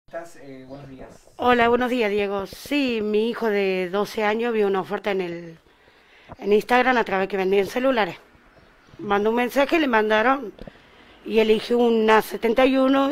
¿Estás? Buenos días. Hola, buenos días, Diego. Sí, mi hijo de 12 años vio una oferta en Instagram a través que vendían celulares. Mandó un mensaje, le mandaron y eligió una 71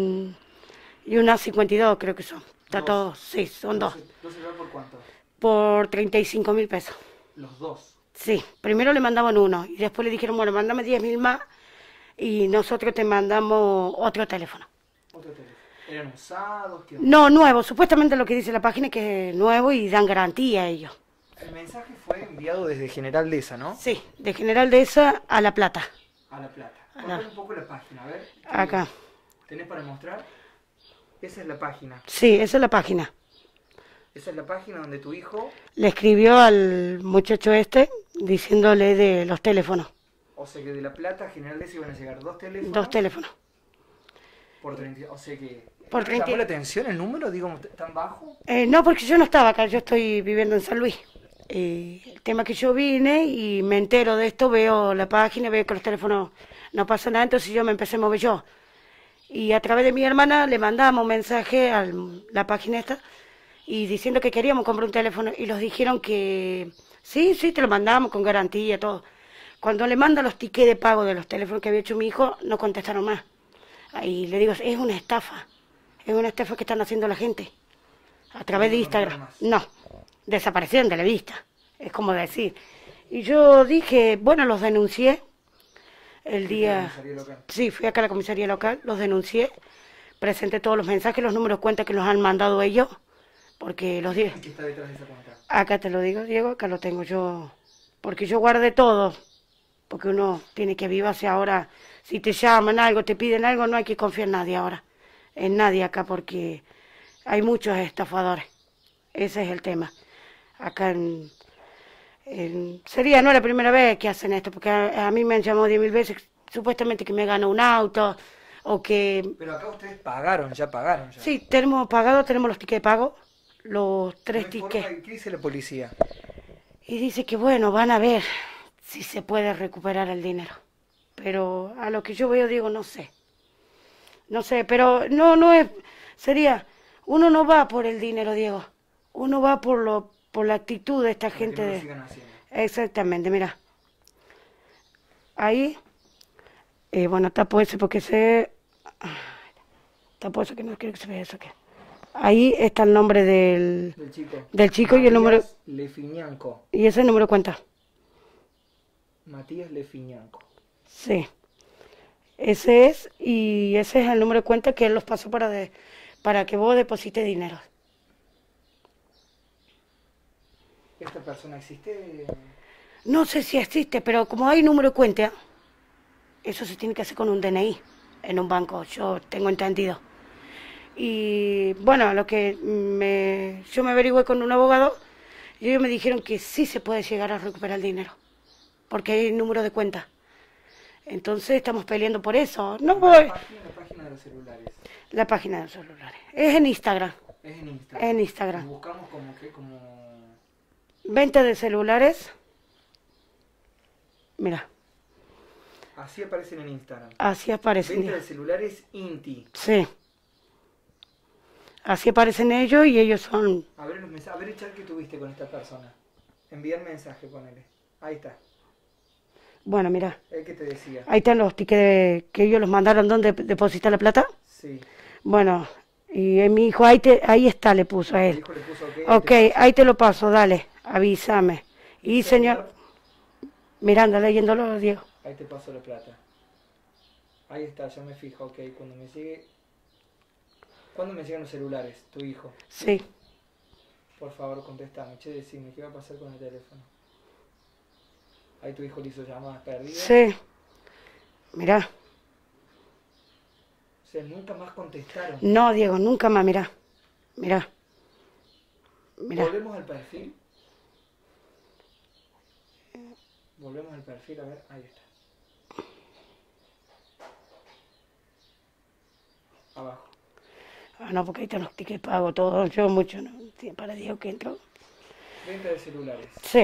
y una 52, creo que son. Está Dos. todo, sí, son dos. ¿Dos celulares por cuánto? Por 35.000 pesos. Los dos. Sí, primero le mandaban uno y después le dijeron, bueno, mándame 10.000 más y nosotros te mandamos otro teléfono. Otro teléfono. ¿Eran usados? ¿Qué onda? No, nuevo. Supuestamente lo que dice la página es que es nuevo y dan garantía a ellos. El mensaje fue enviado desde General Deza, ¿no? Sí, de General Dehesa a La Plata. A La Plata. A Contame la- un poco la página, a ver. Acá. ¿Tenés para mostrar? Esa es la página. Sí, esa es la página. Esa es la página donde tu hijo, Le escribió al muchacho este diciéndole de los teléfonos. o sea que de La Plata a General Deza iban a llegar dos Dos teléfonos teléfonos. por 30. O sea que. Por ¿No te 30. llamó la atención el número? Digo, tan bajo. No, porque yo no estaba acá, yo estoy viviendo en San Luis. El tema que yo vine y me entero de esto, veo la página, veo que los teléfonos no pasa nada, entonces yo me empecé a mover yo. Y a través de mi hermana le mandamos un mensaje a la página esta y diciendo que queríamos comprar un teléfono y los dijeron que sí, sí, te lo mandamos con garantía, todo. Cuando le manda los tickets de pago de los teléfonos que había hecho mi hijo, no contestaron más. Ahí le digo, es una estafa que están haciendo la gente a Y través no de te Instagram. contestaron más. No, desaparecieron de la vista, es como decir. Y yo dije, bueno, los denuncié el Fuiste a la día, comisaría local. sí, fui acá a la comisaría local, los denuncié, presenté todos los mensajes, los números de cuenta que los han mandado ellos, porque los ¿Quién di. es el que está detrás de esa cuenta? Acá te lo digo, Diego, acá lo tengo yo, porque yo guardé todo, porque uno tiene que avivarse ahora, si te llaman algo, te piden algo, no hay que confiar en nadie ahora, en nadie acá, porque hay muchos estafadores, ese es el tema. Acá sería no la primera vez que hacen esto, porque a mí me han llamado 10.000 veces, supuestamente que me gano un auto, o que Pero acá ustedes pagaron, ya pagaron ya. sí, tenemos pagado, tenemos los tickets de pago, los No tres hay forma tickets. de... ¿Qué dice la policía? Y dice que bueno, van a ver si se puede recuperar el dinero. Pero a lo que yo veo digo, no sé. No sé, pero no es, sería, uno no va por el dinero, Diego. Uno va por la actitud de esta Para que gente no lo de... sigan haciendo. Exactamente, mira. Ahí, bueno, tapo ese porque se... Tapo eso que no quiero que se vea eso que... Ahí está el nombre Del chico. del chico y el número... Matías Lefiñanco. Y ese número de cuenta. Matías Lefiñanco. Sí. Ese es, y ese es el número de cuenta que él los pasó para que vos deposites dinero. ¿Esta persona existe? No sé si existe, pero como hay número de cuenta, eso se tiene que hacer con un DNI en un banco, yo tengo entendido. Y bueno, yo me averigüé con un abogado y ellos me dijeron que sí se puede llegar a recuperar el dinero, porque hay número de cuenta. Entonces estamos peleando por eso. No voy. La página de los celulares. La página de los celulares. Es en Instagram. Es en Instagram. En Y Instagram. buscamos como que, como... Venta de celulares. Mira, Así aparecen en Instagram. así aparecen. Venta de celulares Inti. Sí, así aparecen ellos y ellos son... A ver los mensajes. A ver el chat que tuviste con esta persona. Enviar mensaje, ponele. Ahí está. Bueno, mira, El que te decía. ahí están los tickets que ellos los mandaron donde depositar la plata. Sí. Bueno, y mi hijo, ahí está, le puso a El él. hijo le puso Ok, ahí te lo paso, dale, avísame. Y señor, Miranda, leyéndolo, Diego. Ahí te paso la plata. Ahí está, ya me fijo, ok. Cuando me llegue... ¿Cuándo me llegan los celulares? Tu hijo. Sí, Por favor, contestame. Che, decime, ¿qué va a pasar con el teléfono? Ahí tu hijo le hizo llamadas perdidas. sí, mirá. O sea, nunca más contestaron. No, Diego, nunca más, mirá, mirá, mirá. Volvemos al perfil. Volvemos al perfil, a ver, ahí está. Abajo. Ah, no, porque ahí están los tickets pago, todo, yo mucho, ¿no? Sí, para Diego que entro. Venta de celulares. Sí,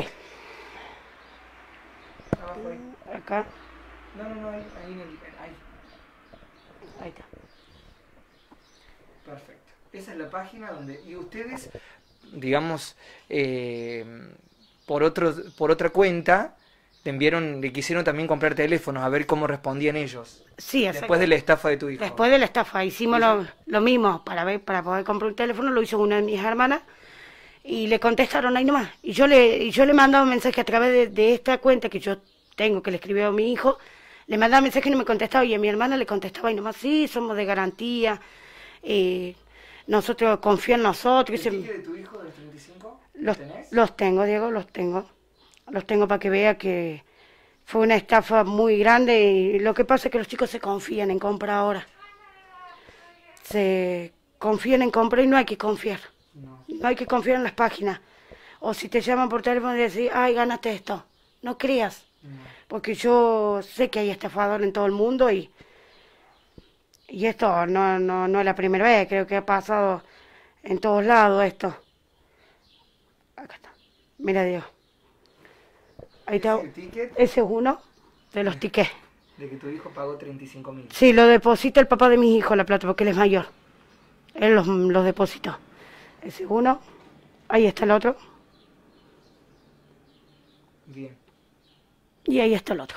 Abajo ahí. acá, No, ahí en el... Ahí. ahí está. Perfecto. Esa es la página donde... Y ustedes, digamos, por otra cuenta, le quisieron también comprar teléfonos, a ver cómo respondían ellos. Sí, exacto. Después de la estafa de tu hijo. Después de la estafa, hicimos lo mismo para poder comprar un teléfono, lo hizo una de mis hermanas y le contestaron ahí nomás. Y yo le mandaba un mensaje a través de esta cuenta que yo tengo, que le escribió a mi hijo, le mandaba mensaje y no me contestaba, y a mi hermana le contestaba y nomás, sí, somos de garantía, nosotros confían en nosotros. ¿El ticket de tu hijo del 35? ¿Tenés? Los tengo, Diego, los tengo. Los tengo para que vea que fue una estafa muy grande, y lo que pasa es que los chicos se confían en comprar ahora. Se confían en comprar y no hay que confiar. No hay que confiar en las páginas. O si te llaman por teléfono y decís, ay, ganaste esto. No creas. Porque yo sé que hay estafadores en todo el mundo y esto no es la primera vez, creo que ha pasado en todos lados esto. Acá está. Mira, Dios. Ahí está. Ese es uno de los tickets. De que tu hijo pagó 35.000. Sí, lo deposita el papá de mis hijos la plata, porque él es mayor. Él los depositó. Ese es uno. Ahí está el otro. Bien. Y ahí está el otro.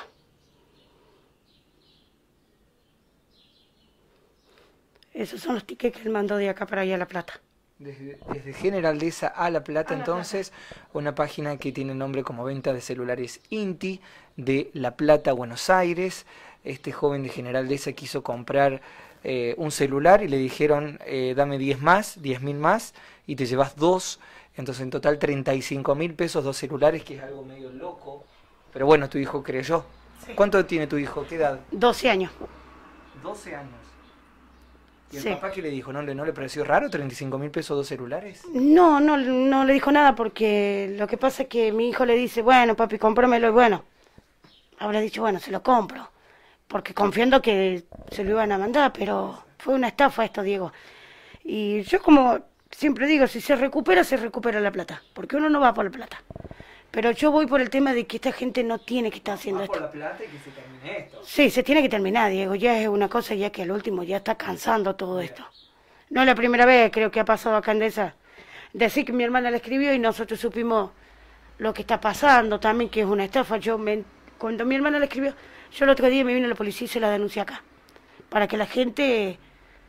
Esos son los tickets que él mandó de acá para allá a La Plata. Desde General Deza a La Plata, entonces, una página que tiene nombre como Venta de Celulares Inti, de La Plata, Buenos Aires. Este joven de General Deza quiso comprar un celular y le dijeron, dame 10.000 más, y te llevas 2. Entonces, en total, 35.000 pesos, 2 celulares, que es algo medio loco. Pero bueno, tu hijo creyó. Sí. ¿Cuánto tiene tu hijo? ¿Qué edad? 12 años. 12 años. ¿Y el Sí. papá qué le dijo? ¿No le pareció raro 35.000 pesos, 2 celulares? No le dijo nada, porque lo que pasa es que mi hijo le dice, bueno, papi, cómpramelo, y bueno, habrá dicho, bueno, se lo compro, porque confiando que se lo iban a mandar, pero fue una estafa esto, Diego. Y yo, como siempre digo, si se recupera la plata, porque uno no va por la plata. Pero yo voy por el tema de que esta gente no tiene que estar haciendo esto. por la plata y que se termine esto. Sí, se tiene que terminar, Diego. Ya es una cosa, ya que al último ya está cansando todo esto. No es la primera vez, creo que ha pasado acá en Deza. Decir que mi hermana le escribió y nosotros supimos lo que está pasando también, que es una estafa. Cuando mi hermana le escribió, yo el otro día me vine a la policía y se la denuncié acá. Para que la gente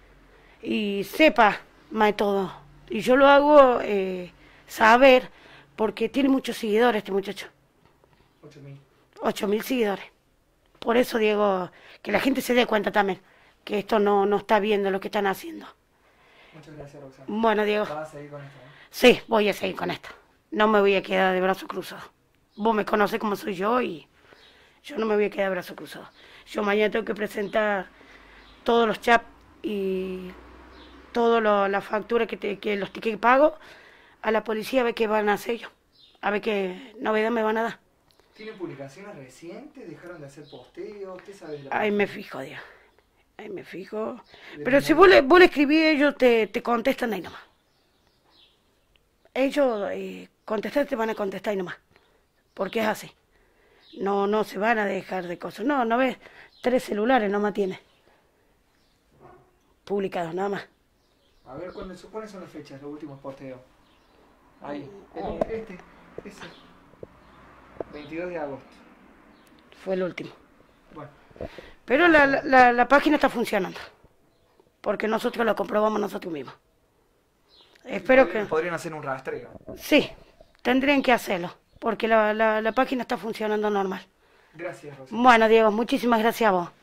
sepa más de todo. Y yo lo hago saber, porque tiene muchos seguidores este muchacho. 8.000. 8.000 seguidores. Por eso, Diego, que la gente se dé cuenta también que esto no está viendo lo que están haciendo. Muchas gracias, Roxana. Bueno, Diego. ¿Vas a seguir con esto? Sí, voy a seguir con esto. No me voy a quedar de brazos cruzados. Vos me conocés como soy yo y yo no me voy a quedar de brazos cruzados. Yo mañana tengo que presentar todos los chats y todas las facturas que los tickets que pago a la policía, a ver qué van a hacer ellos. A ver qué novedad me van a dar. ¿Tienen publicaciones recientes? ¿Dejaron de hacer posteos? ¿Qué sabes de la Ahí me fijo, Dios. Ahí me fijo. Pero si vos le escribís, ellos te contestan ahí nomás. Ellos contestar te van a contestar ahí nomás. Porque es así. No se van a dejar de cosas. No ves. 3 celulares nomás tiene. Publicados, nada más. A ver, ¿cuáles son las fechas, los últimos posteos? Ahí. Ese. 22 de agosto. Fue el último. Bueno. Pero la página está funcionando. Porque nosotros la comprobamos nosotros mismos. Espero que... Podrían hacer un rastreo. Sí, tendrían que hacerlo. Porque la página está funcionando normal. Gracias, Rosa. Bueno, Diego, muchísimas gracias a vos.